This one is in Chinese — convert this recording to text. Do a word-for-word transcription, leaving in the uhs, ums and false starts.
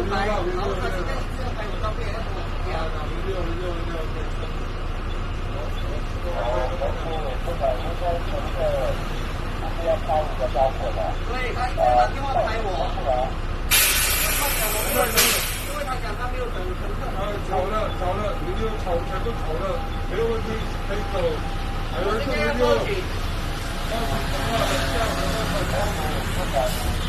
拍，然后他现在一直要拍我照片，要跟我聊。零六零六零六。对，他一直打电话拍我。他讲我没有等，因为他讲他没有等乘客。啊，巧了巧了，零六巧全部巧了，没有问题，可以走。还有零六。报警的话，等一下我们会把他们